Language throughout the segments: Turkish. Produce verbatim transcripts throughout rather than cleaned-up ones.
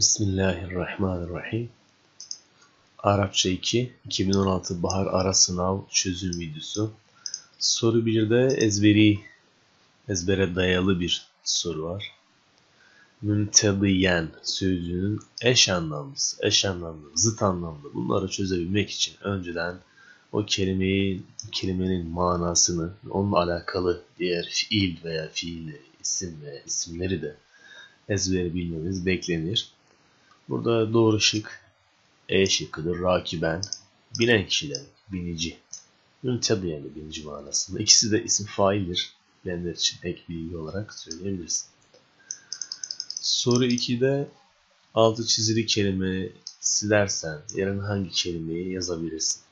Bismillahirrahmanirrahim. Arapça iki, iki bin on altı Bahar Ara Sınav çözüm videosu. Soru birde ezberi, ezbere dayalı bir soru var. Müntediyen sözcüğünün eş anlamlısı, eş anlamlı, zıt anlamlı bunları çözebilmek için önceden o kelimeyi, kelimenin manasını, onunla alakalı diğer fiil veya fiilleri, isim veya isimleri de ezbere bilmemiz beklenir. Burada doğru şık E şıkkıdır. Rakiben, binen kişi demek, binici. Müntediyen de binici manasında. İkisi de isim faildir. Bilenler için ek bilgi olarak söyleyebilirsin. Soru ikide altı çizili kelimeyi silersen yerine hangi kelimeyi yazabilirsin?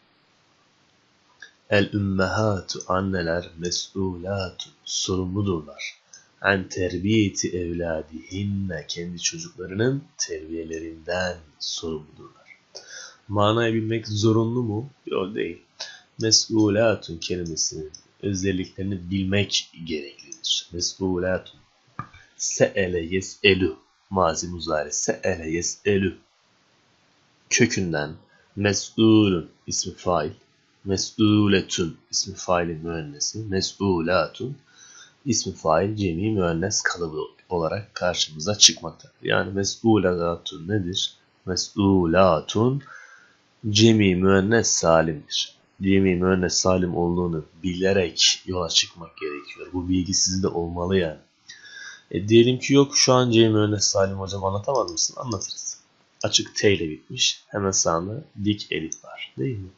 El ümmehatu, anneler, mes'ulatu, sorumludurlar. En terbiyeti evladihinne, kendi çocuklarının terbiyelerinden sorumludurlar. Manayı bilmek zorunlu mu? Yok, değil. Mes'ulatun kelimesinin özelliklerini bilmek gereklidir. Mes'ulatun. Se'ele yes'elu. Mazi muzari. Se'ele yes'elu. Kökünden mes'ulun ismi fail. Mes'uletun ismi failin müennesi. Mes'ulatun ismi fail cemi müennes kalıbı olarak karşımıza çıkmaktadır. Yani mes'ulatun nedir? Mes'ulatun cemi müennes salimdir. Cemi müennes salim olduğunu bilerek yola çıkmak gerekiyor. Bu bilgi sizde olmalı yani. E diyelim ki yok şu an cemi müennes salim hocam anlatamaz mısın? Anlatırız. Açık T ile bitmiş. Hemen sağında dik elif var. Değil mi?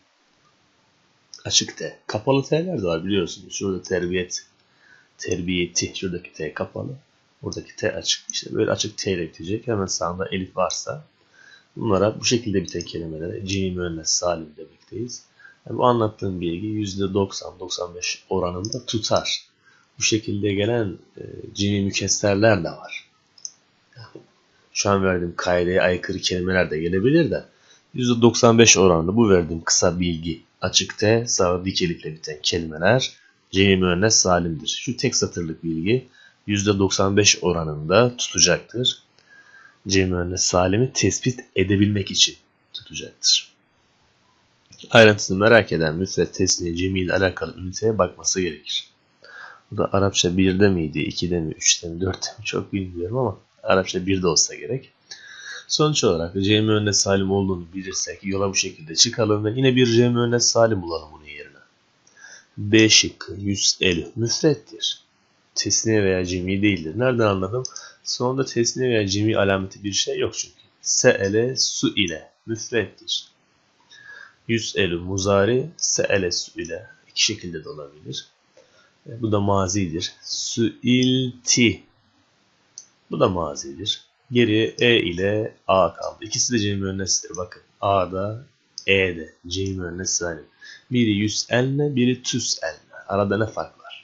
Açık T. Kapalı T'ler de var biliyorsunuz. Şurada terbiyet, terbiyeti. Şuradaki T kapalı. Buradaki T açık. İşte böyle açık T ile bitecek. Hemen sağında elif varsa bunlara bu şekilde biten kelimelere cemi müennes salim demekteyiz. Yani bu anlattığım bilgi yüzde doksan doksan beş oranında tutar. Bu şekilde gelen e, cemi mükesserler de var. Yani şu an verdiğim kaideye aykırı kelimeler de gelebilir de yüzde doksan beş oranında bu verdiğim kısa bilgi açık T, sağ dik elifle biten kelimeler cemi müennes salimdir. Şu tek satırlık bilgi yüzde doksan beş oranında tutacaktır. Cemi müennes salimi tespit edebilmek için tutacaktır. Ayrıntısını merak eden müfret, tesniye, cemi ile alakalı üniteye bakması gerekir. Bu da Arapça birde miydi, ikide mi, üçte mi, dörtte mi çok bilmiyorum ama Arapça birde olsa gerek. Sonuç olarak cemi müennes salim olduğunu bilirsek yola bu şekilde çıkalım ve yine bir cemi müennes salim bulalım bunun yerine. B şıkkı yüz'elü müfrettir. Tesniye veya cemi değildir. Nereden anladım? Sonunda tesniye veya cemi alameti bir şey yok çünkü. Se'ele su ile müfrettir. Yüz'elü muzari, se'ele su ile iki şekilde de olabilir. Bu da mazidir. Su'ilti. Bu da mazidir. Geriye E ile A kaldı. İkisi de cemi müennestir. Bakın A'da, E'de cemi müennes salim. Biri yüz'elne, biri tüs'elne. Arada ne fark var?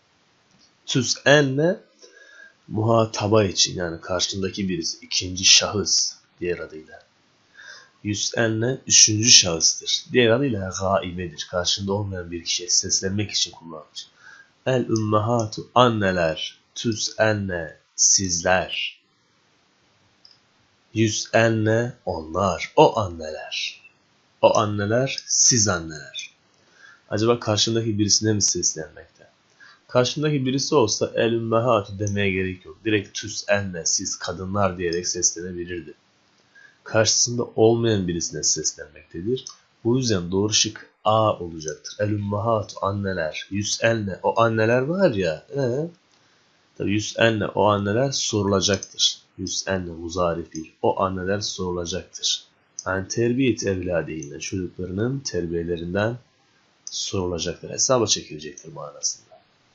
Tüs'elne muhataba için yani karşındaki birisi ikinci şahıs diğer adıyla. Yüz'elne üçüncü şahıstır. Diğer adıyla gaibedir. Karşında olmayan bir kişiye seslenmek için kullanılır. El ümmehatu anneler, tüs'elne sizler. Yüz'elne onlar, o anneler. O anneler, siz anneler. Acaba karşındaki birisine mi seslenmekte? Karşındaki birisi olsa el ümmehatu demeye gerek yok. Direkt tüs'elne siz kadınlar diyerek seslenebilirdi. Karşısında olmayan birisine seslenmektedir. Bu yüzden doğru şık A olacaktır. El ümmehatu anneler, yüz'elne o anneler var ya. E, tabii yüz'elne o anneler sorulacaktır. Yüz'elne muzari fiil. O anneler sorulacaktır. Yani terbiyet evladiyle çocuklarının terbiyelerinden sorulacaktır. Hesaba çekilecektir manasında.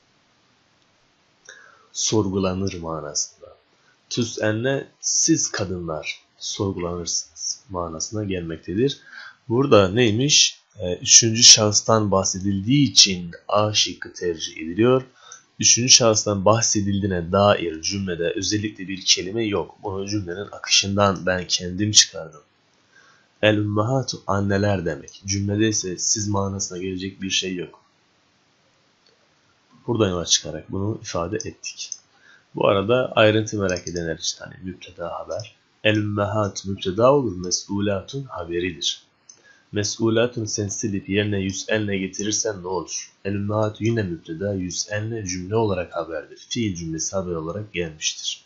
Sorgulanır manasında. Tüs'elne siz kadınlar sorgulanırsınız manasına gelmektedir. Burada neymiş? Ee, üçüncü şahıstan bahsedildiği için A şıkkı tercih ediliyor. Üçüncü şahıstan bahsedildiğine dair cümlede özellikle bir kelime yok. Bunu cümlenin akışından ben kendim çıkardım. El ümmehatu anneler demek. Cümlede ise siz manasına gelecek bir şey yok. Buradan yola çıkarak bunu ifade ettik. Bu arada ayrıntı merak edenler için hani müpteda haber. El-ümmehat müpteda olur. Mes'ulatun haberidir. Mes'ulatun sen silip yerine yüz'enle getirirsen ne olur? El-ümmehat yine müpteda, yüz'enle cümle olarak haberdir. Fiil cümlesi haber olarak gelmiştir.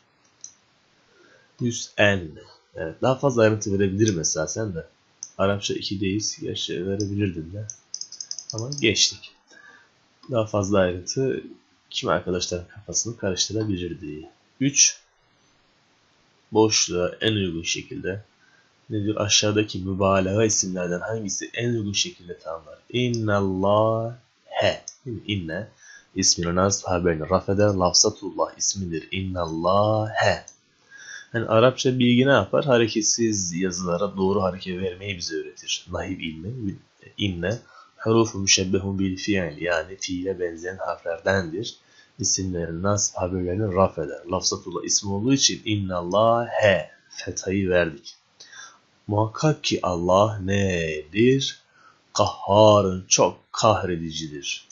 yüz'enle. Evet, daha fazla ayrıntı verebilir mesela sen de. Arapça ikideyiz. Gerçi verebilirdin de. Ama geçtik. Daha fazla ayrıntı kimi arkadaşların kafasını karıştırabilirdi. üç. Boşluğa en uygun şekilde nedir? Aşağıdaki mübalağa isimlerden hangisi en uygun şekilde tanımlar? İnnallâhe. İnne isminin nasb haberini rafeder. Lafzatullah ismidir. İnnallâhe. Yani Arapça bilgi ne yapar? Hareketsiz yazılara doğru hareket vermeyi bize öğretir. Nahiv ilmi. İnne hurufu müşebbehun bil fiil, yani fiile benzeyen harflerdendir. İsimlerin nasb haberlerini raf eder. Lafzatullah ismi olduğu için innallâhe fethayı verdik. Muhakkak ki Allah nedir? Kahharın çok kahredicidir.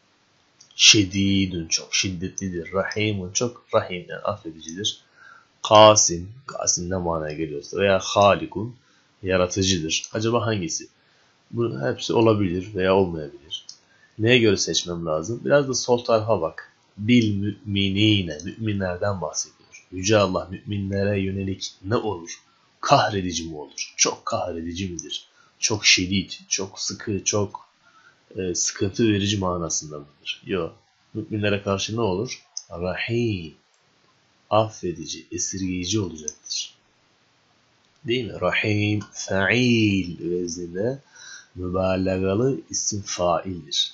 Şedidün çok şiddetlidir. Rahimun çok rahim, yani affedicidir. Kasim, Kasim ne manaya geliyorsa veya Halikun yaratıcıdır. Acaba hangisi? Bunun hepsi olabilir veya olmayabilir. Neye göre seçmem lazım? Biraz da sol tarafa bak. Bil müminine, müminlerden bahsediyor. Yüce Allah müminlere yönelik ne olur? Kahredici mi olur? Çok kahredici midir? Çok şiddet, çok sıkı, çok e, sıkıntı verici manasında mıdır? Yok. Müminlere karşı ne olur? Rahim, affedici, esirgeyici olacaktır. Değil mi? Rahim, fa'il vezninde mübalağalı isim faildir.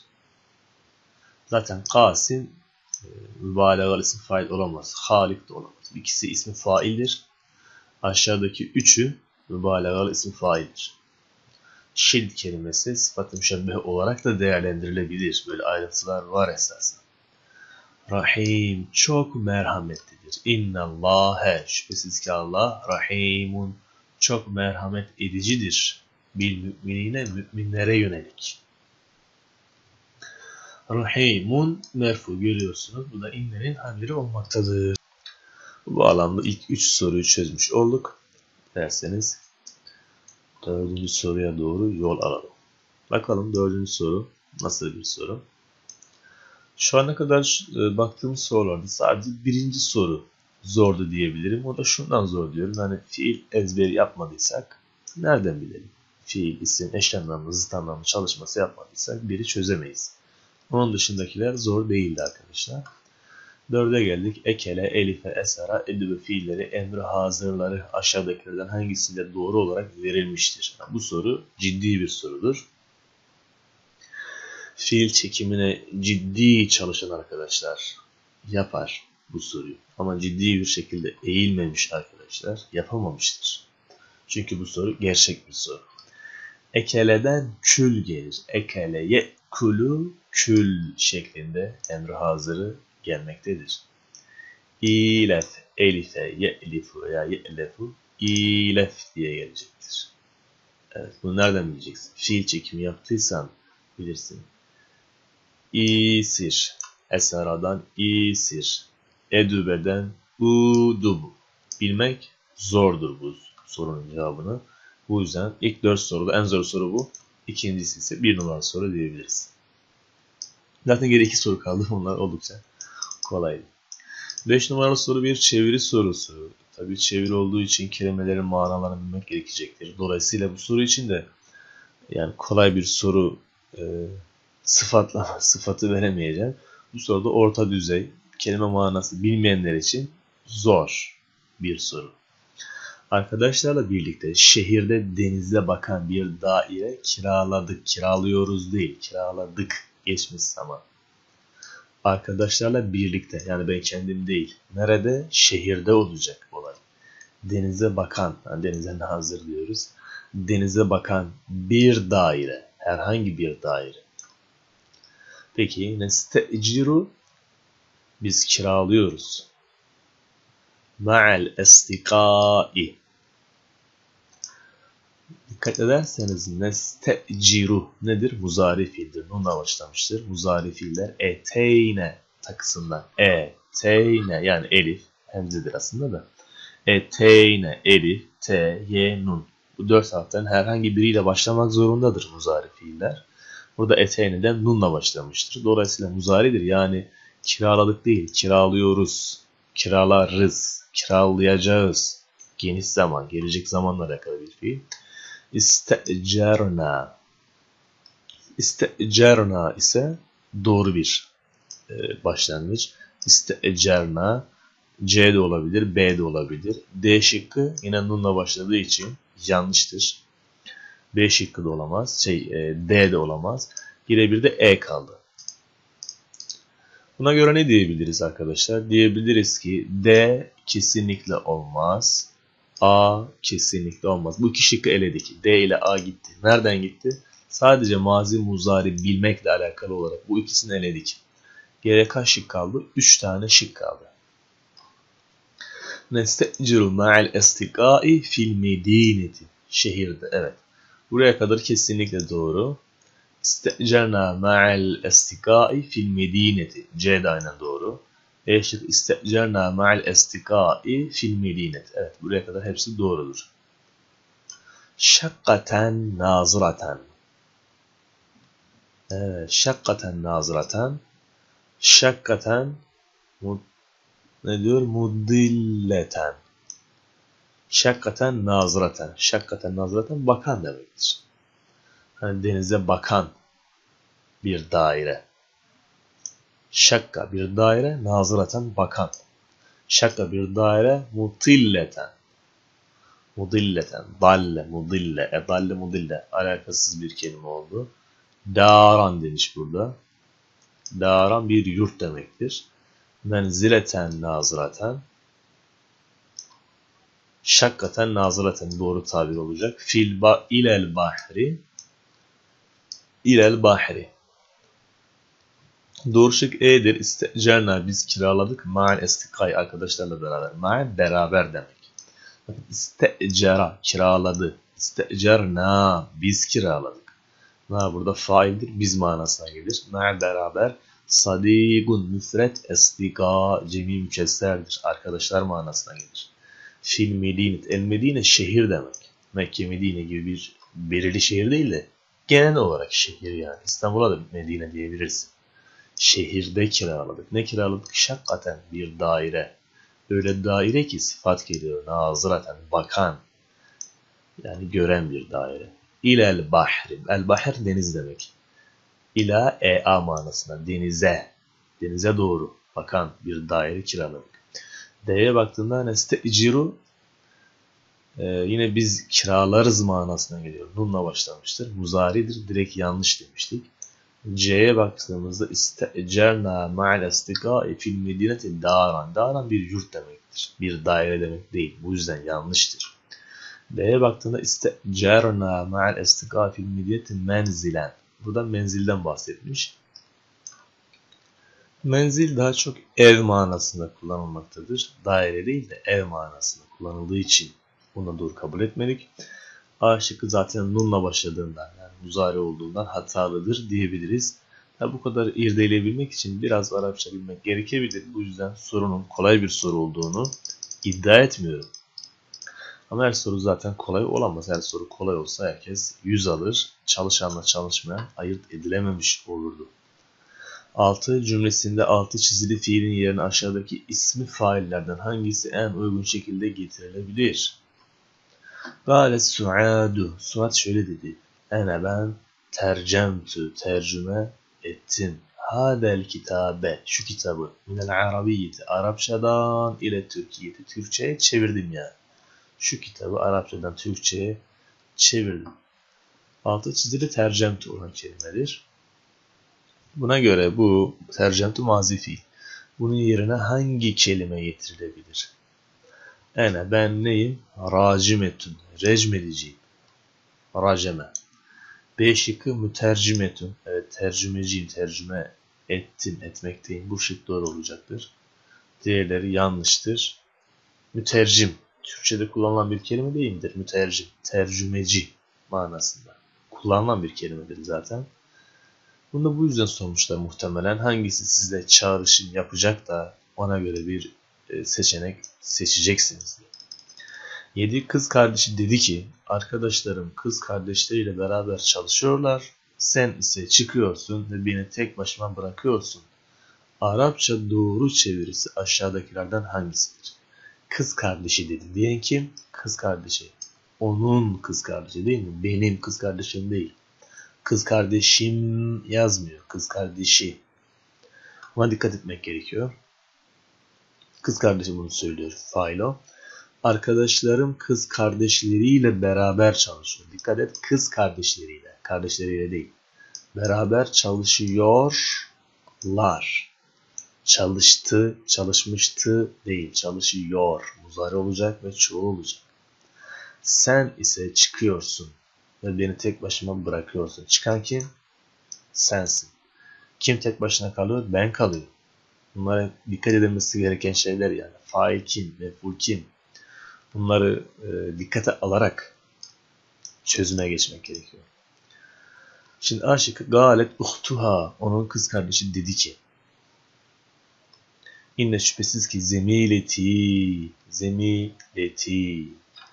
Zaten Kasim e, mübalağalı isim fail olamaz. Halik de olamaz. İkisi ismi faildir. Aşağıdaki üçü mübalağalı isim faildir. Şidd kelimesi sıfat-ı müşebbeh olarak da değerlendirilebilir. Böyle ayrıntılar var esasen. Rahim çok merhametlidir. İnnallâhe şüphesiz ki Allah rahimun çok merhamet edicidir. Bil müminine müminlere yönelik. Rahimun merfu görüyorsunuz. Bu da innenin haberi olmaktadır. Bu bağlamda ilk üç soruyu çözmüş olduk. Derseniz dördüncü soruya doğru yol alalım. Bakalım dördüncü soru nasıl bir soru? Şu ana kadar e, baktığımız sorularda sadece birinci soru zordu diyebilirim. O da şundan zor diyorum. Yani fiil ezberi yapmadıysak nereden bilelim? Fiil, isim, eş anlamlı, zıt anlamlı çalışması yapmadıysak biri çözemeyiz. Onun dışındakiler zor değildi arkadaşlar. Dörde geldik. Ekele, elife, esara, edübe fiilleri, emri hazırları aşağıdakilerden hangisinde doğru olarak verilmiştir? Yani bu soru ciddi bir sorudur. Fiil çekimine ciddi çalışan arkadaşlar yapar bu soruyu. Ama ciddi bir şekilde eğilmemiş arkadaşlar yapamamıştır. Çünkü bu soru gerçek bir soru. Ekeleden kül gelir. Ekele ye'kulu kül şeklinde emri hazırı gelmektedir. İlef, elife, ye'lifu veya ye'lefu ilef diye gelecektir. Evet, bunu nereden bileceksin? Fiil çekimi yaptıysan bilirsin. İsir, esaradan isir, edübeden udubu. Bilmek zordur bu sorunun cevabını. Bu yüzden ilk dört soruda en zor soru bu. İkincisi ise bir numaralı soru diyebiliriz. Zaten geri iki soru kaldı. Onlar oldukça kolaydı. Beş numaralı soru bir çeviri sorusu. Tabii çeviri olduğu için kelimelerin manalarını bilmek gerekecektir. Dolayısıyla bu soru için de yani kolay bir soru e, sıfatla sıfatı veremeyeceğim. Bu soruda orta düzey, kelime manası bilmeyenler için zor bir soru. Arkadaşlarla birlikte şehirde denize bakan bir daire kiraladık. Kiralıyoruz değil, kiraladık geçmiş zaman. Arkadaşlarla birlikte, yani ben kendim değil. Nerede? Şehirde olacak olay. Denize bakan, yani denize nazır diyoruz. Denize bakan bir daire, herhangi bir daire. Peki nesteciru, biz kiralıyoruz. Ma'al estikai. Dikkat ederseniz nesteciru nedir? Muzari fiildir. Nunla başlamıştır. Muzari fiiller eteyne takısından. Eteyne yani elif hemzedir aslında da. Eteyne, elif, te, ye, nun. Bu dört harften herhangi biriyle başlamak zorundadır muzari fiiller. Burada eteyne'den nunla başlamıştır. Dolayısıyla muzaridir. Yani kiraladık değil, kiralıyoruz, kiralarız, kiralayacağız. Geniş zaman, gelecek zamanla alakalı bir fiil. İstecerna. İstecerna ise doğru bir e, başlangıç. İstecerna C de olabilir, B de olabilir. D şıkkı yine nunla başladığı için yanlıştır. B şıkkı da olamaz. Şey, e, D de olamaz. Yine bir de E kaldı. Buna göre ne diyebiliriz arkadaşlar? Diyebiliriz ki D kesinlikle olmaz. A kesinlikle olmaz. Bu iki şıkkı eledik. D ile A gitti. Nereden gitti? Sadece mazi muzari bilmekle alakalı olarak bu ikisini eledik. Geriye kaç şık kaldı? üç tane şık kaldı. Nesteciru ma'al estikai fil medineti. Şehirde, evet. Buraya kadar kesinlikle doğru. İstecerna ma'al estikai fil medineti. C de aynen doğru. E şık istecerna ma'al estikai fil medineti. Evet, buraya kadar hepsi doğrudur. Şakkaten nazıraten. Evet, şakkaten nazıraten. Şakkaten ne diyor? Mudilleten. Şakkaten nazıraten. Şakkaten nazıraten bakan demektir. Hani denize bakan bir daire. Şakka bir daire, nazıraten bakan. Şakka bir daire, mutilleten. Mudilleten, dalle, mudille, e dalle, mudille. Alakasız bir kelime oldu. Daran demiş burada. Daran bir yurt demektir. Menzileten, nazıraten. Şakkaten, nazıraten doğru tabir olacak. Fil ba ilel bahri. İlel bahri. Doğru şık E'dir. İstecerna biz kiraladık. Ma'al estikay arkadaşlarla beraber. Ma'al beraber demek. Bakın istecera kiraladı. İstecerna biz kiraladık. Na burada faildir. Biz manasına gelir. Ma'al beraber. Sadigun müfret estika cemi mükesserdir. Arkadaşlar manasına gelir. Fil medinet. El medine şehir demek. Mekke Medine gibi bir belirli şehir değil de genel olarak şehir yani. İstanbul'a da Medine diyebilirsin. Şehirde kiraladık. Ne kiraladık? Şakkaten bir daire. Öyle daire ki sıfat geliyor. Nazıraten bakan. Yani gören bir daire. İlel bahri. El bahr deniz demek. İla e-a manasına. Denize. Denize doğru bakan bir daire kiraladık. D'ye baktığında nesteciru e, yine biz kiralarız manasına geliyor. Nunla başlamıştır. Muzaridir. Direkt yanlış demiştik. C'ye baktığımızda istecerna ma'al estikâi fil medineti daran. Daran bir yurt demektir. Bir daire demek değil. Bu yüzden yanlıştır. D'ye baktığında istecerna ma'al estikâi fil medineti menzilen. Burada menzilden bahsetmiş. Menzil daha çok ev manasında kullanılmaktadır. Daire değil de ev manasında kullanıldığı için bunu doğru kabul etmedik. A şıkkı zaten nunla başladığından yani muzari olduğundan hatalıdır diyebiliriz. Ya bu kadar irdeleyebilmek için biraz Arapça bilmek gerekebilir. Bu yüzden sorunun kolay bir soru olduğunu iddia etmiyorum. Ama her soru zaten kolay olamaz. Her soru kolay olsa herkes yüz alır. Çalışanla çalışmayan ayırt edilememiş olurdu. altı cümlesinde altı çizili fiilin yerine aşağıdaki ismi faillerden hangisi en uygun şekilde getirilebilir? Gâle Suadu. Suad şöyle dedi. Ene ben tercemtü. Tercüme ettim. Hadel kitabe. Şu kitabı. Minel arabiyyeti. Arapçadan ile Türkiye'de. Türkçe'ye çevirdim yani. Şu kitabı Arapçadan Türkçe'ye çevirdim. Altı çizili tercemtü olan kelimedir. Buna göre bu tercemtü mazi fiil. Bunun yerine hangi kelime getirilebilir? Ene ben neyim? Racimetun. Recmediciyim. Raceme. B şıkkı mütercimetun. Evet tercümeciyim. Tercüme ettim. Etmekteyim. Bu şık doğru olacaktır. Diğerleri yanlıştır. Mütercim. Türkçe'de kullanılan bir kelime değildir. Mütercim. Tercümeci manasında. Kullanılan bir kelimedir zaten. Bunu da bu yüzden sormuşlar muhtemelen. Hangisi sizle çağrışım yapacak da ona göre bir seçenek seçeceksiniz diye. Yedi kız kardeşi dedi ki, arkadaşlarım kız kardeşleriyle beraber çalışıyorlar. Sen ise çıkıyorsun ve beni tek başıma bırakıyorsun. Arapça doğru çevirisi aşağıdakilerden hangisidir? Kız kardeşi dedi diyen kim? Kız kardeşi. Onun kız kardeşi değil mi? Benim kız kardeşim değil. Kız kardeşim yazmıyor. Kız kardeşi. Buna dikkat etmek gerekiyor. Kız kardeşim bunu söylüyor. Fail o. Arkadaşlarım kız kardeşleriyle beraber çalışıyor. Dikkat et, kız kardeşleriyle. Kardeşleriyle değil. Beraber çalışıyorlar. Çalıştı, çalışmıştı değil. Çalışıyor. Muzari olacak ve çoğul olacak. Sen ise çıkıyorsun ve beni tek başıma bırakıyorsun. Çıkan kim? Sensin. Kim tek başına kalıyor? Ben kalıyorum. Bunlara dikkat edilmesi gereken şeyler yani. Fail kim? Mef'ul kim? Bunları e, dikkate alarak çözüme geçmek gerekiyor. Şimdi A şıkkı galet uhtuha. Onun kız kardeşi dedi ki. İnne şüphesiz ki zemileti. Zemileti.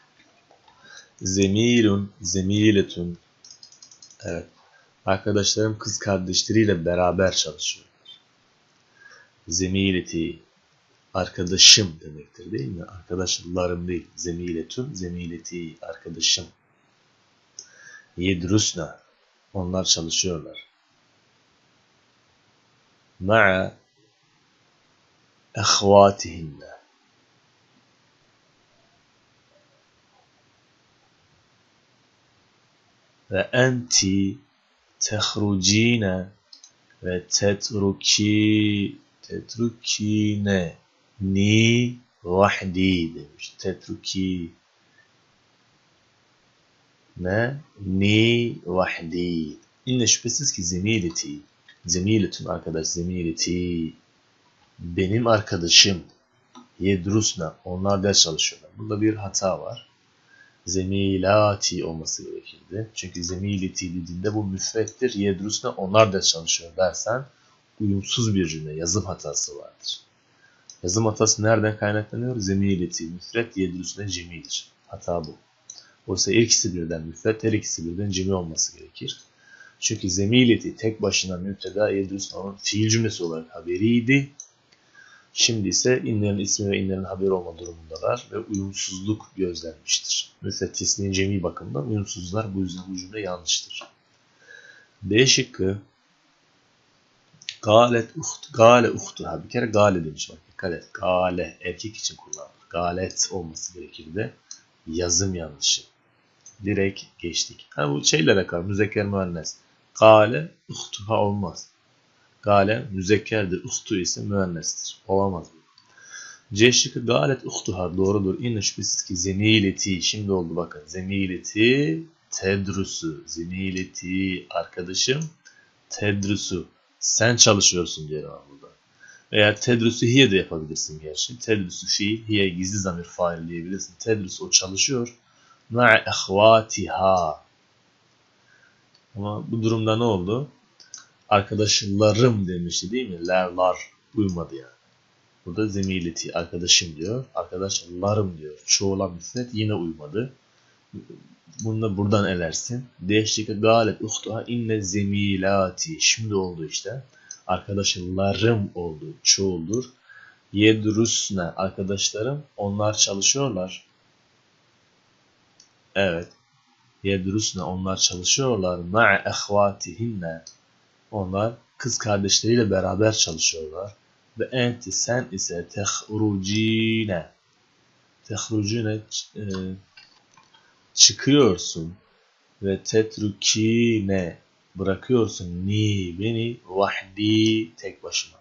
Zemilun. Zemiletun. Evet. Arkadaşlarım kız kardeşleriyle beraber çalışıyorlar. Zemileti. Arkadaşım demektir değil mi? Arkadaşlarım değil. Zemiletun, zemileti, arkadaşım. Yedrusna. Onlar çalışıyorlar. Ma'a ehvatihinne. Ve enti tehrucine ve tetruki tetrukine ni vahdi demiş. Tetruki ne? Ni vahdi. İnne şüphesiz ki zemileti. Zemiletun arkadaş. Zemileti. Benim arkadaşım. Yedrusna. Onlar ders çalışıyorlar. Burada bir hata var. Zemilati olması gerekirdi. Çünkü zemileti dediğinde bu müfrettir. Yedrusna onlar ders çalışıyor dersen uyumsuz bir cümle. Yazım hatası vardır. Yazım hatası nereden kaynaklanıyor? Zemileti. Müfret yedrusna cemidir. Hata bu. Oysa her ikisi birden müfret, her ikisi birden cemi olması gerekir. Çünkü zemileti tek başına müpteda yedrusna onun fiil cümlesi olarak haberiydi. Şimdi ise inlerin ismi ve inlerin haberi olma durumundalar ve uyumsuzluk gözlenmiştir. Müfret tesniye cemi bakımından uyumsuzlar, bu yüzden bu cümle yanlıştır. B şıkkı galet uht, gale uhtuha. Bir kere gale demiş bak dikkat et. Gale erkek için kullanılır. Galet olması gerekirdi. Yazım yanlışı. Direkt geçtik. Ha bu şeylere kal. Müzekker müennes. Gale uhtuha olmaz. Gale müzekkerdir. Uhtu ise müennestir. Olamaz bu. C şıkkı galet uhtuha doğrudur. İnne şüphesiz ki zemileti. Şimdi oldu bakın. Zemileti tedrusu. Zemileti arkadaşım tedrusu. Sen çalışıyorsun diye var burada. Veya tedrusu hiye de yapabilirsin gerçi. Tedrusu fiil, hiye gizli zamir fail diyebilirsin. Tedrusu o çalışıyor. Ma'a ehvatiha. Ama bu durumda ne oldu? Arkadaşlarım demişti değil mi? Lerlar uymadı yani. Burada zemileti arkadaşım diyor. Arkadaşlarım diyor. Çoğula müfret yine uymadı. Bunu da buradan elersin. Değişiklik galet uhtuha inne zemilati. Şimdi oldu işte. Arkadaşlarım oldu. Çoğuldur. Yedrusne arkadaşlarım. Onlar çalışıyorlar. Evet. Yedrusne onlar çalışıyorlar. Ma'a ehvatihinne. Onlar kız kardeşleriyle beraber çalışıyorlar. Ve enti sen ise tehrucine. Tehrucine e, çıkıyorsun. Ve tetrukine bırakıyorsun. Ni beni vahdi tek başıma.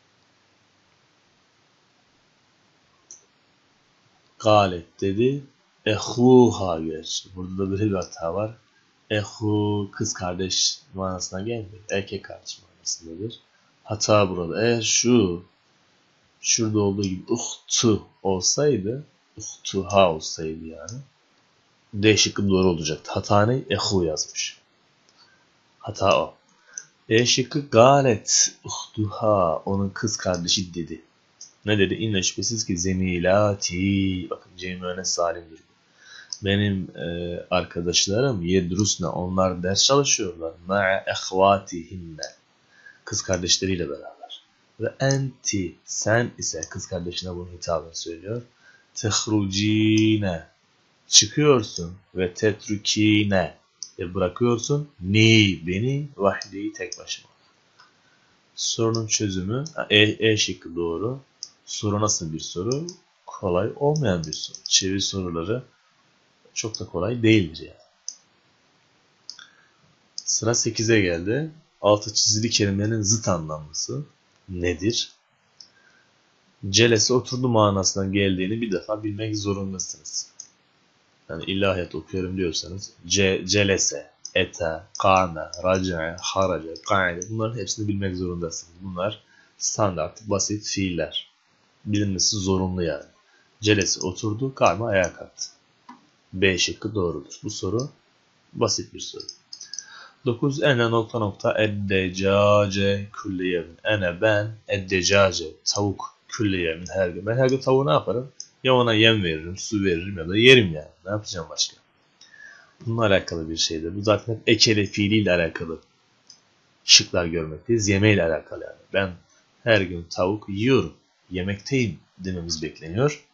Galet dedi. Ehuha geç. Burada da böyle bir hata var. Ehu kız kardeş manasına gelmiyor. Erkek kardeş manasındadır. Hata burada. Eğer şu şurada olduğu gibi uhtu olsaydı, uhtuha olsaydı yani D şıkkı doğru olacaktı. Hata ne? Ehu yazmış. Hata o. E şıkkı galet uhtuha onun kız kardeşi dedi. Ne dedi? İnne şüphesiz ki zemilati. Bakın cem müennes salimdir. Benim e, arkadaşlarım yedrusne, onlar ders çalışıyorlar. Ma'a ehvatihinne, kız kardeşleriyle beraber. Ve enti, sen ise, kız kardeşine bunu hitaben söylüyor. Tehrucine, çıkıyorsun. Ve tetrukine, ve bırakıyorsun. Ni, beni, vahdi, tek başıma. Sorunun çözümü, E, e şıkkı doğru. Soru nasıl bir soru? Kolay olmayan bir soru. Çeviri soruları çok da kolay değildir yani. Sıra sekize geldi. Altı çizili kelimenin zıt anlamlısı nedir? Celese oturdu manasına geldiğini bir defa bilmek zorundasınız. Yani ilahiyat okuyorum diyorsanız ce, celese, ete, kâme, racae, harace, kâide, bunların hepsini bilmek zorundasınız. Bunlar standart, basit fiiller. Bilinmesi zorunlu yani. Celese oturdu, kâme ayağa kalktı. B şıkkı doğrudur. Bu soru basit bir soru. dokuz. Ene nokta nokta eddecace külliyemin. Ene ben eddecace, tavuk, külliyemin, her gün. Ben her gün tavuğu ne yaparım? Ya ona yem veririm, su veririm ya da yerim yani. Ne yapacağım başka? Bununla alakalı bir şeydir. Bu zaten hep ekele fiiliyle alakalı şıklar görmekteyiz. Yemeğiyle alakalı yani. Ben her gün tavuk yiyorum, yemekteyim dememiz bekleniyor.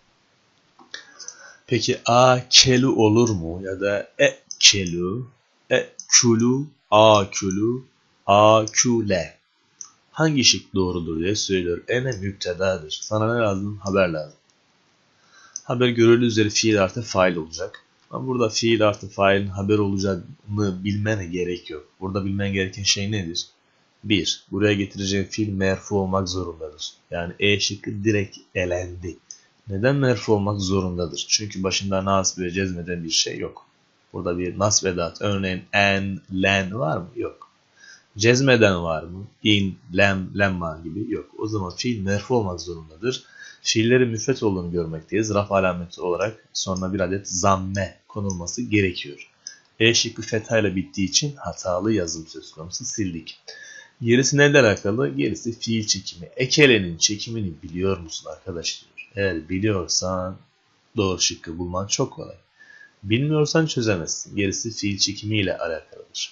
Peki akelu olur mu? Ya da ekelu, ekulu, akulu, akule. Hangi şık doğrudur diye söylüyor. Ene müptedadır. Sana ne lazım? Haber lazım. Haber görüldüğü üzere fiil artı fail olacak. Ama burada fiil artı failin haber olacağını bilmene gerek yok. Burada bilmen gereken şey nedir? bir. Buraya getireceğin fiil merfu olmak zorundadır. Yani E şıkkı direkt elendi. Neden merfu olmak zorundadır? Çünkü başında nasb ve cezmeden bir şey yok. Burada bir nasb edat, örneğin en, len var mı? Yok. Cezmeden var mı? İn, lem, lemma gibi yok. O zaman fiil merfu olmak zorundadır. Fiillerin müfret olduğunu görmekteyiz. Raf alameti olarak sonra bir adet zamme konulması gerekiyor. E şıkkı fethayla bittiği için hatalı yazım söz konusu, sildik. Gerisi neyle alakalı? Gerisi fiil çekimi. Ekelenin çekimini biliyor musun arkadaş diyor. Eğer biliyorsan doğru şıkkı bulman çok kolay. Bilmiyorsan çözemezsin. Gerisi fiil çekimiyle alakalıdır.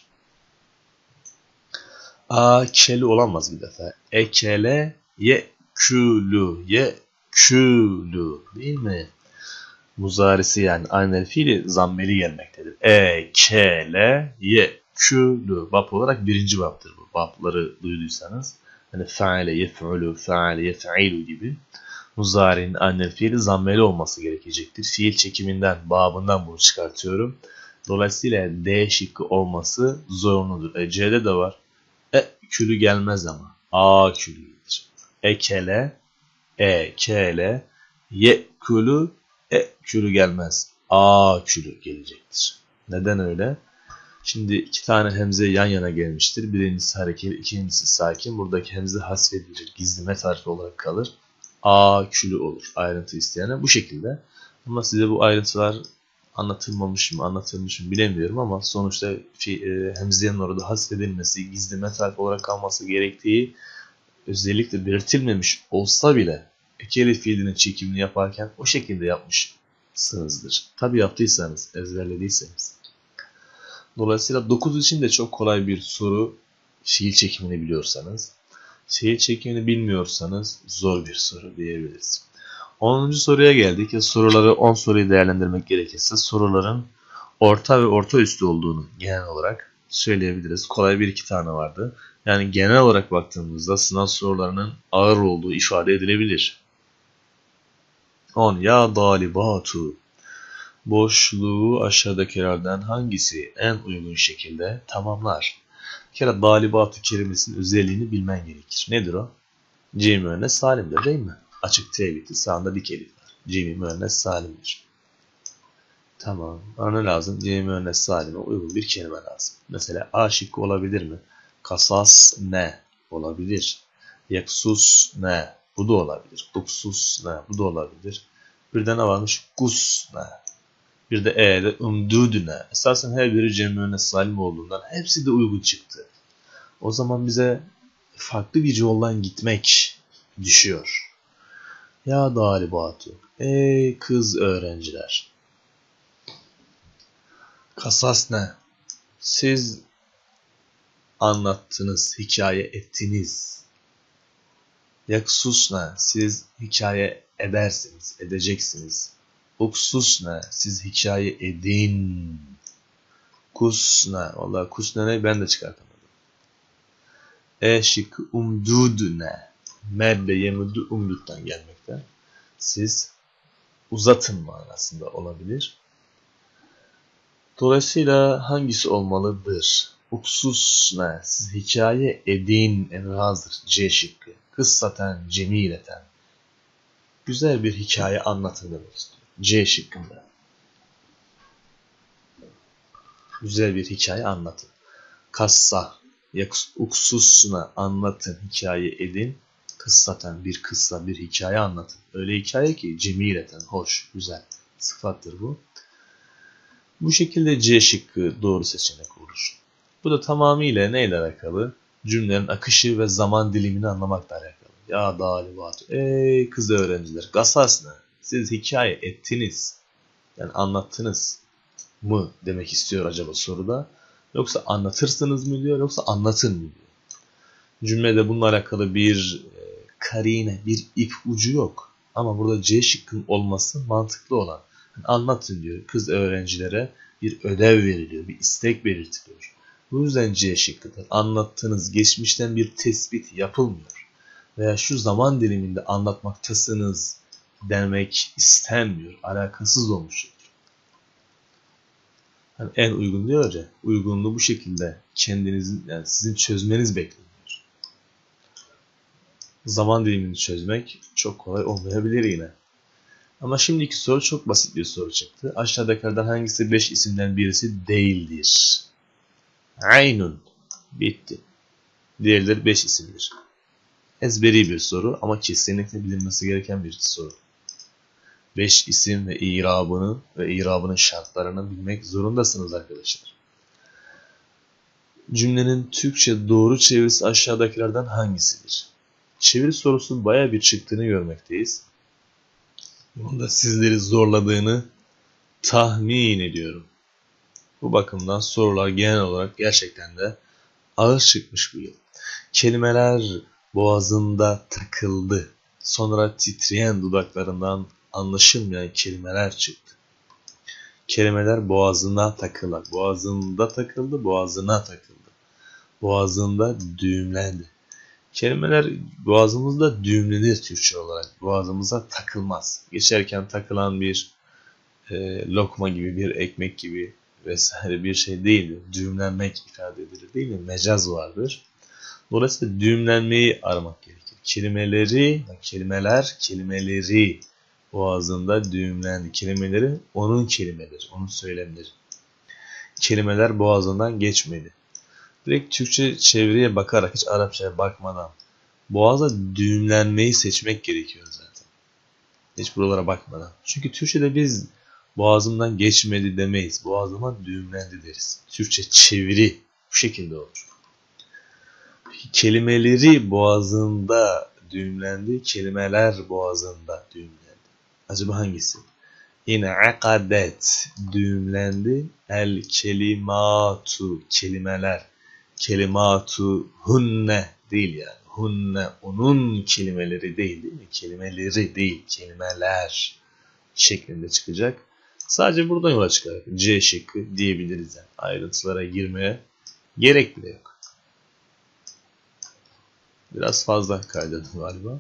Akeli olamaz bir defa. Ekele yekülü, yekülü değil mi? Muzarisi yani aynı fiili zammeli gelmektedir. Ekele yekülü. Bab olarak birinci baptır bu. Babları duyduysanız. Hani feale yef'ulu, feale yef'ilu gibi. Muzari'nin annel fiili zammeli olması gerekecektir. Fiil çekiminden, babından bunu çıkartıyorum. Dolayısıyla D şıkkı olması zorunludur. E, C'de de var. E külü gelmez ama. A külü gelir. Ekele, e kele, ye külü, e külü gelmez. A külü gelecektir. Neden öyle? Şimdi iki tane hemze yan yana gelmiştir. Birincisi harekeli, ikincisi sakin. Buradaki hemze hasfedilir. Gizleme tarifi olarak kalır. A külü olur. Ayrıntı isteyene bu şekilde. Ama size bu ayrıntılar anlatılmamış mı, anlatılmış mı bilemiyorum ama sonuçta e, hemzenin orada hasfedilmesi, gizleme tarifi olarak kalması gerektiği özellikle belirtilmemiş olsa bile ekeli fiilinin çekimini yaparken o şekilde yapmışsınızdır. Tabi yaptıysanız, ezberlediyseniz. Dolayısıyla dokuz için de çok kolay bir soru, fiil çekimini biliyorsanız. Fiil çekimini bilmiyorsanız zor bir soru diyebiliriz. onuncu soruya geldik. Ya soruları on soruyu değerlendirmek gerekirse soruların orta ve orta üstü olduğunu genel olarak söyleyebiliriz. Kolay bir iki tane vardı. Yani genel olarak baktığımızda sınav sorularının ağır olduğu ifade edilebilir. on. Ya dalibatu. Boşluğu aşağıdakilerden hangisi en uygun şekilde tamamlar? Bir kere dalibatu kelimesinin özelliğini bilmen gerekir. Nedir o? Cim müennes salimdir değil mi? Açık tevhidi sağında dik elif var. Cim müennes salimdir. Tamam. Bana ne lazım? Cim müennes salime uygun bir kelime lazım. Mesela A şıkkı olabilir mi? Kasas ne? Olabilir. Yaksus ne? Bu da olabilir. Uksus ne? Bu da olabilir. Bir de ne varmış? Gus ne? Bir de E'de umdudü ne? Esasen her biri cim müennes salim olduğundan hepsi de uygun çıktı. O zaman bize farklı bir yoldan gitmek düşüyor. Ya dalibatu, ey kız öğrenciler. Kasas ne? Siz anlattınız, hikaye ettiniz. Yaksus ne? Siz hikaye edersiniz, edeceksiniz. Uksus ne? Siz hikaye edin. Kus ne? Vallahi kus ne ben de çıkartamadım. E şıkkı umdud ne? Medde yemudu umduttan gelmekte. Siz uzatın manasında olabilir. Dolayısıyla hangisi olmalıdır? Uksus ne? Siz hikaye edin emrazdır. C şıkkı. Kıssaten, cemileten. Güzel bir hikaye anlatın demek istiyor. C şıkkında. Güzel bir hikaye anlatın. Kassa, uksusuna anlatın, hikaye edin. Kıssaten bir kıssa, bir hikaye anlatın. Öyle hikaye ki cemileten, hoş, güzel. Sıfattır bu. Bu şekilde C şıkkı doğru seçenek olur. Bu da tamamıyla neyle alakalı? Cümlenin akışı ve zaman dilimini anlamakla alakalı. Ya dalibat, ey kız öğrenciler, gasas ne? Siz hikaye ettiniz, yani anlattınız mı demek istiyor acaba soruda? Yoksa anlatırsınız mı diyor, yoksa anlatın mı diyor? Cümlede bununla alakalı bir e, karine, bir ipucu yok. Ama burada C şıkkın olması mantıklı olan. Yani anlatın diyor, kız öğrencilere bir ödev veriliyor, bir istek belirtiliyor. Bu yüzden C şıkkıdır. Anlattığınız geçmişten bir tespit yapılmıyor. Veya şu zaman diliminde anlatmaktasınız demek istenmiyor. Alakasız olmuştur. Yani en uygun diyor ya, uygunluğu bu şekilde kendinizin, yani sizin çözmeniz bekleniyor. Zaman dilimini çözmek çok kolay olmayabilir yine. Ama şimdiki soru çok basit bir soru çıktı. Aşağıdakilerden hangisi beş isimden birisi değildir? Aynun. Bitti. Diğerleri beş isimdir. Ezberi bir soru ama kesinlikle bilinmesi gereken bir soru. Beş isim ve irabını ve irabının şartlarını bilmek zorundasınız arkadaşlar. Cümlenin Türkçe doğru çevirisi aşağıdakilerden hangisidir? Çeviri sorusu bayağı bir çıktığını görmekteyiz. Bunun da sizleri zorladığını tahmin ediyorum. Bu bakımdan sorular genel olarak gerçekten de ağır çıkmış bu yıl. Kelimeler boğazında takıldı. Sonra titreyen dudaklarından anlaşılmayan kelimeler çıktı. Kelimeler boğazına takılan, boğazında takıldı, boğazına takıldı. Boğazında düğümlendi. Kelimeler boğazımızda düğümlenir Türkçe olarak. Boğazımıza takılmaz. Geçerken takılan bir e, lokma gibi, bir ekmek gibi vesaire bir şey değildir. Düğümlenmek ifade edilir değil mi? Mecaz vardır. Dolayısıyla düğümlenmeyi aramak gerekir. Kelimeleri, kelimeler, kelimeleri boğazında düğümlendi. Kelimeleri onun kelimeleri, onun söylemleri. Kelimeler boğazından geçmedi. Direkt Türkçe çeviriye bakarak, hiç Arapçaya bakmadan boğaza düğümlenmeyi seçmek gerekiyor zaten. Hiç buralara bakmadan. Çünkü Türkçe'de biz boğazımdan geçmedi demeyiz. Boğazıma düğümlendi deriz. Türkçe çeviri bu şekilde olur. Kelimeleri boğazında düğümlendi, kelimeler boğazında düğümlendi. Acaba hangisi? Yine akadet düğümlendi, el kelimatu kelimeler, kelimatu hunne değil yani. Hunne onun kelimeleri değil değil mi? Kelimeleri değil, kelimeler şeklinde çıkacak. Sadece buradan yola çıkarak C şıkkı diyebiliriz yani. Ayrıntılara girmeye gerek bile yok. Biraz fazla kaydırdım galiba.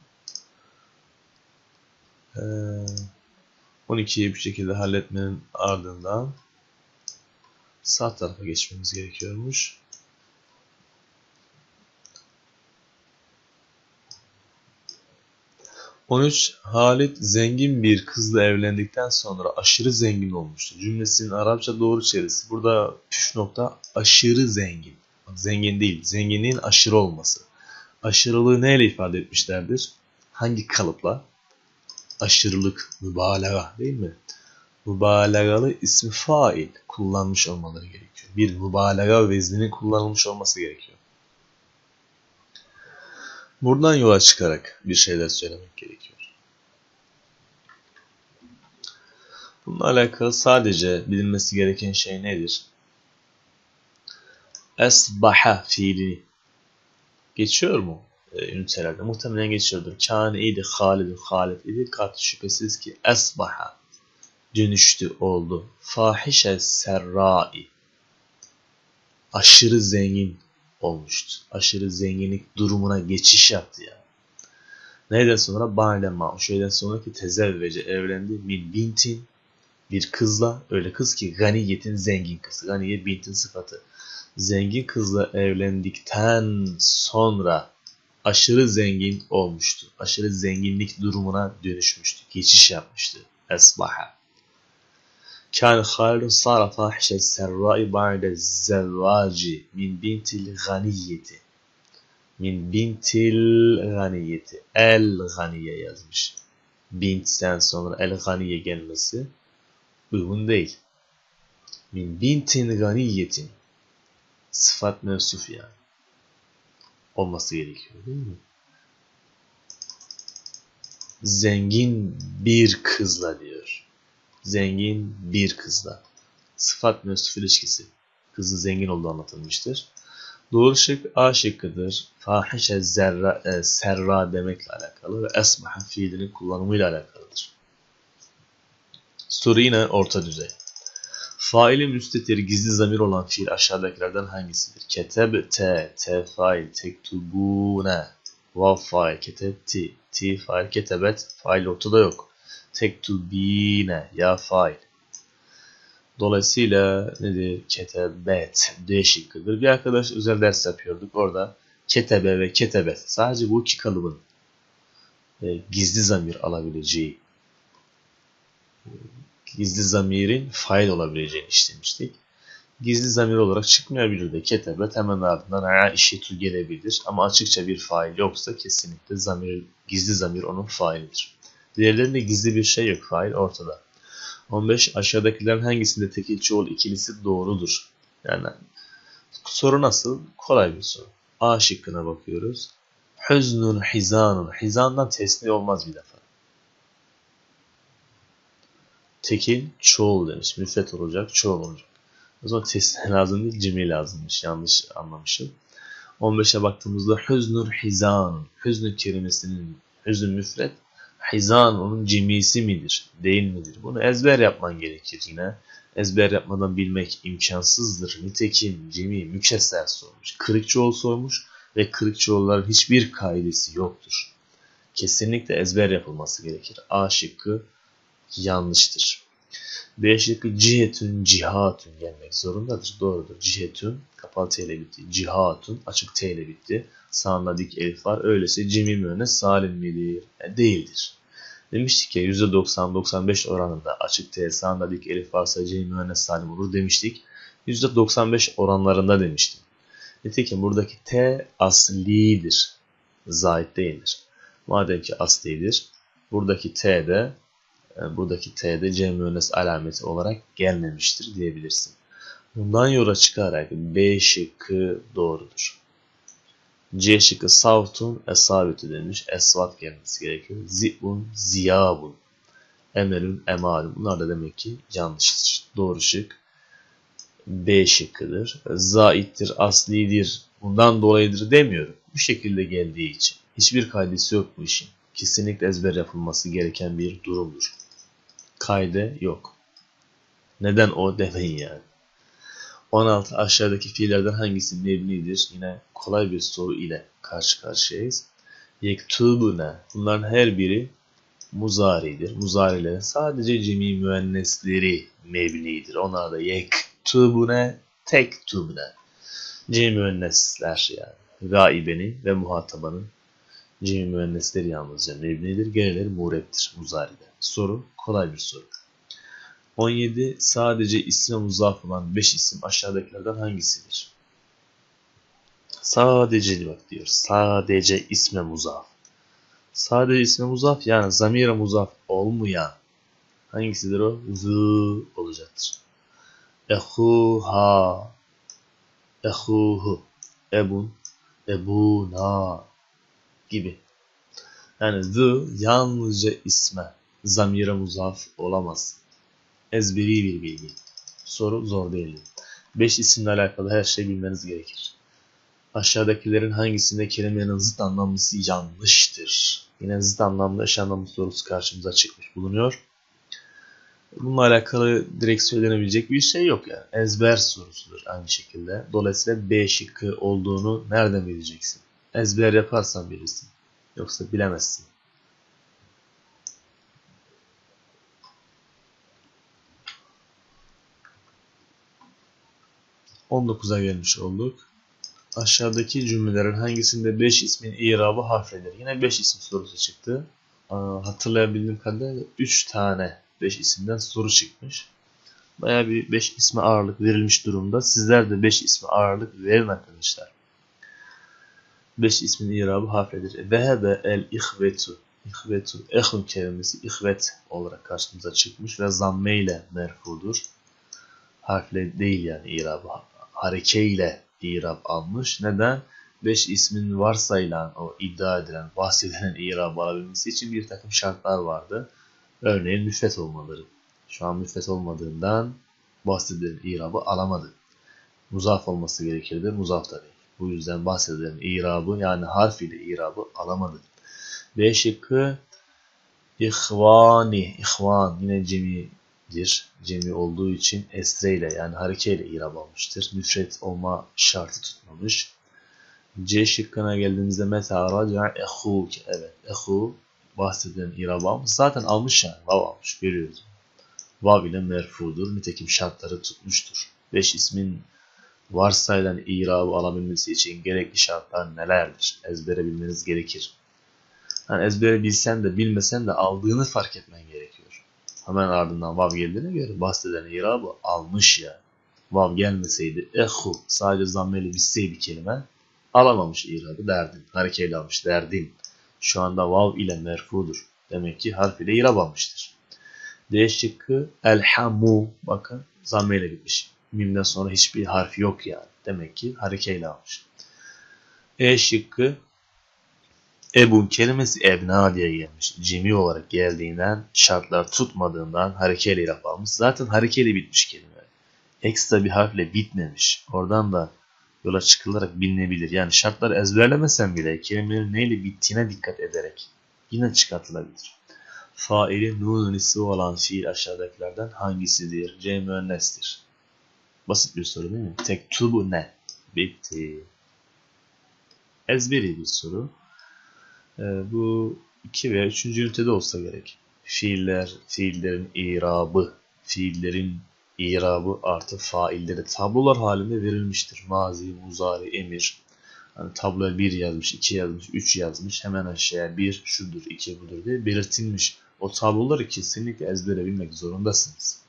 Ee, on ikiyi bir şekilde halletmenin ardından sağ tarafa geçmemiz gerekiyormuş. on üç Halit zengin bir kızla evlendikten sonra aşırı zengin olmuştu. Cümlesinin Arapça doğru çevirisi. Burada püf nokta aşırı zengin. Zengin değil, zenginliğin aşırı olması. Aşırılığı neyle ifade etmişlerdir? Hangi kalıpla? Aşırılık, mübalağa değil mi? Mübalağalı ismi fail kullanmış olmaları gerekiyor. Bir mübalağa vezninin kullanılmış olması gerekiyor. Buradan yola çıkarak bir şeyler söylemek gerekiyor. Bununla alakalı sadece bilinmesi gereken şey nedir? Esbaha fiili geçiyor mu e, ünitelerde? Muhtemelen geçiyordur. Kâne idi, Halidun, Halid idi. Kat şüphesiz ki esbaha dönüştü, oldu. Fahişe serrai aşırı zengin olmuştu. Aşırı zenginlik durumuna geçiş yaptı yani. Neyden sonra? Ba'lema. O şeyden sonraki tezevvece evlendi. Min bintin bir kızla. Öyle kız ki ganiyetin zengin kızı. Ganiye bintin sıfatı. Zengin kızla evlendikten sonra aşırı zengin olmuştu. Aşırı zenginlik durumuna dönüşmüştü. Geçiş yapmıştı. Esbaha. Kâne Halidun sâra fâhişe serrâi ba'de zevvâci min bintil ganiyeti. Min bintil ganiyeti. El ganiye yazmış. Bintten sonra el ganiye gelmesi uygun değil. Min bintin ganiyetin. Sıfat mevsuf yani. Olması gerekiyor değil mi? Zengin bir kızla diyor. Zengin bir kızla. Sıfat mevsuf ilişkisi. Kızın zengin olduğu anlatılmıştır. Doğru şık A şıkkıdır. Fahişe zerra, e, serra demekle alakalı ve esbaha fiilinin kullanımıyla alakalıdır. Soru yine orta düzey. Faili müstetir gizli zamir olan fiil aşağıdakilerden hangisidir? Keteb, te, te fail, tektubune, vav fail, ketebti, ti fail, ketebet, fail ortada yok. Tektubine, ya fail. Dolayısıyla nedir? Ketebet, D şıkkıdır. Bir arkadaş özel ders yapıyorduk. Orada ketebe ve ketebet. Sadece bu iki kalıbın e, gizli zamir alabileceği, gizli zamirin fail olabileceğini işlemiştik. Gizli zamir olarak çıkmayabilir de ketebet hemen ardından aişetü gelebilir. Ama açıkça bir fail yoksa kesinlikle zamir, gizli zamir onun failidir. Diğerlerinde gizli bir şey yok. Fail ortada. on beş. Aşağıdakilerin hangisinde tekil çoğul ikilisi doğrudur? Yani soru nasıl? Kolay bir soru. A şıkkına bakıyoruz. Hüznun hizanun. Hizandan tesniye olmaz bir defa. Tekil çoğul demiş. Müfret olacak, çoğul olacak. O zaman tesniye lazım değil, cimi lazımmış. Yanlış anlamışım. on beşe baktığımızda hüznun hizanun. Hüznün kelimesinin hüznün müfret. Hizan onun cimisi midir? Değil midir? Bunu ezber yapman gerekir yine. Ezber yapmadan bilmek imkansızdır. Nitekim cimi mükesser sormuş. Kırık çoğul sormuş ve kırık çoğulların hiçbir kaidesi yoktur. Kesinlikle ezber yapılması gerekir. A şıkkı yanlıştır. B şıkkı cihetün, cihatün gelmek zorundadır. Doğrudur. Cihetün kapalı T ile bitti. Cihatün açık T ile bitti. Sağında dik elif var. Öyleyse cimi müennes salim midir? E, değildir. Demiştik ya yüzde doksan doksan beş oranında açık T sağında dik elif varsa cimi müennes salim olur demiştik. yüzde doksan beş oranlarında demiştim. Nitekim buradaki T aslidir. Zahit değildir. Madem ki aslidir, buradaki T de yani buradaki T'de cem müennes alameti olarak gelmemiştir diyebilirsin. Bundan yola çıkarak B şıkkı doğrudur. C şıkkı savtun esabeti demiş. Esvat gelmesi gerekiyor. Zi'un ziyabun. Emelün emalun. Bunlar da demek ki yanlıştır. Doğru şık B şıkkıdır. Zaittir, aslidir, bundan dolayıdır demiyorum. Bu şekilde geldiği için. Hiçbir kaidesi yok bu işin. Kesinlikle ezber yapılması gereken bir durumdur. Kaide yok. Neden o demeyin yani. on altı. Aşağıdaki fiillerden hangisi mebnidir? Yine kolay bir soru ile karşı karşıyayız. Yektubune. Bunların her biri muzaridir. Muzarilerin sadece cemi müennesleri mebnidir. Onlar da yektubune, tektubune. Cemi müennesler yani. Gaibenin ve muhatabanın cemi müennesleri yalnızca mebnidir. Genelleri murebdir muzaride. Soru kolay bir soru. on yedi. Sadece isme muzaf olan beş isim aşağıdakilerden hangisidir? Sadece bak diyor. Sadece isme muzaf. Sadece isme muzaf yani zamire muzaf olmayan hangisidir o? Zı olacaktır. Ehuha, ehuhu, ebun, ebuna gibi. Yani zı yalnızca isme zamire muzaf olamaz. Ezberi bir bilgi. Soru zor değildi. beş isimle alakalı her şeyi bilmeniz gerekir. Aşağıdakilerin hangisinde kelimenin zıt anlamlısı yanlıştır? Yine zıt anlamlı eş anlamlı sorusu karşımıza çıkmış bulunuyor. Bununla alakalı direkt söylenebilecek bir şey yok yani. Ezber sorusudur aynı şekilde. Dolayısıyla B şıkkı olduğunu nereden bileceksin? Ezber yaparsan bilirsin. Yoksa bilemezsin. on dokuza gelmiş olduk. Aşağıdaki cümlelerin hangisinde beş ismin i'rabı harfledir? Yine beş isim sorusu çıktı. Aa, hatırlayabildiğim kadarıyla üç tane beş isimden soru çıkmış. Bayağı bir beş isme ağırlık verilmiş durumda. Sizler de beş isme ağırlık verin arkadaşlar. beş ismin i'rabı harfledir. Vehebe el ihvetu. İhvetu. Ehun kelimesi ihvet olarak karşımıza çıkmış ve zamme ile merfudur. Harfle değil yani i'rabı. Harekeyle i'rab almış. Neden? beş ismin varsayılan, o iddia edilen, bahsedilen i'rabı alabilmesi için bir takım şartlar vardı. Örneğin müsvet olmaları. Şu an müsvet olmadığından bahsedilen i'rabı alamadı. Muzaf olması gerekirdi. Muzaf da değil. Bu yüzden bahsedilen i'rabı yani harf ile i'rabı alamadı. B şıkkı ihvani. İhvan yine cemidir. Cemi olduğu için esre ile yani harekeyle i'rab almıştır. Müfret olma şartı tutmamış. C şıkkına geldiğimizde meta raca ehuk. Evet. Ehu bahsedilen i'rab almış. Zaten almış yani. Vav almış. Görüyoruz. Vav ile merfudur. Nitekim şartları tutmuştur. beş ismin varsayılan i'rabı alabilmesi için gerekli şartlar nelerdir? Ezbere bilmeniz gerekir. Yani ezbere bilsen de bilmesen de aldığını fark etmen gerekiyor. Hemen ardından vav geldiğine göre bahsedilen i'rabı almış ya. Vav gelmeseydi ehu sadece zammeli bitseydi kelime alamamış i'rabı derdin. Harekeyle almış derdin. Şu anda vav ile merfudur. Demek ki harf ile i'rab almıştır. D şıkkı elhamu. Bakın zammeyle bitmiş. Mimden sonra hiçbir harf yok yani. Demek ki harekeyle almış. E şıkkı ebun kelimesi ebna diye gelmiş. Cemi olarak geldiğinden, şartlar tutmadığından harekeyle i'rab almış. Zaten harekeyle bitmiş kelime. Ekstra bir harfle bitmemiş. Oradan da yola çıkılarak bilinebilir. Yani şartları ezberlemesen bile kelimelerin neyle bittiğine dikkat ederek yine çıkartılabilir. Faili nunun ismi olan fiil aşağıdakilerden hangisidir? C müennestir. Basit bir soru değil mi? Tektubu ne? Bitti. Ezberi bir soru. Ee, bu iki veya üçüncü ünitede olsa gerek. Fiiller, fiillerin i'rabı, fiillerin i'rabı artı failleri tablolar halinde verilmiştir. Mazi, muzari, emir. Hani tabloya bir yazmış, iki yazmış, üç yazmış. Hemen aşağıya bir şudur, iki budur diye belirtilmiş. O tabloları kesinlikle ezbere bilmek zorundasınız.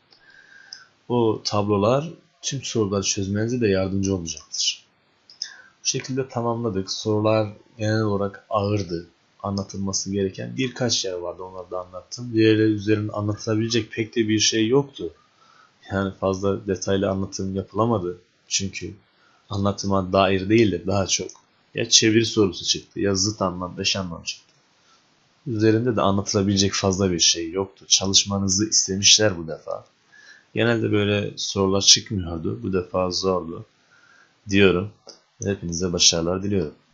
O tablolar tüm soruları çözmenize de yardımcı olacaktır. Bu şekilde tamamladık. Sorular genel olarak ağırdı. Anlatılması gereken birkaç yer vardı. Onları da anlattım. Diğerleri üzerinde anlatılabilecek pek de bir şey yoktu. Yani fazla detaylı anlatım yapılamadı. Çünkü anlatıma dair değil de daha çok ya çeviri sorusu çıktı ya zıt anlam, eş anlam çıktı. Üzerinde de anlatılabilecek fazla bir şey yoktu. Çalışmanızı istemişler bu defa. Genelde böyle sorular çıkmıyordu. Bu defa zordu diyorum. Hepinize başarılar diliyorum.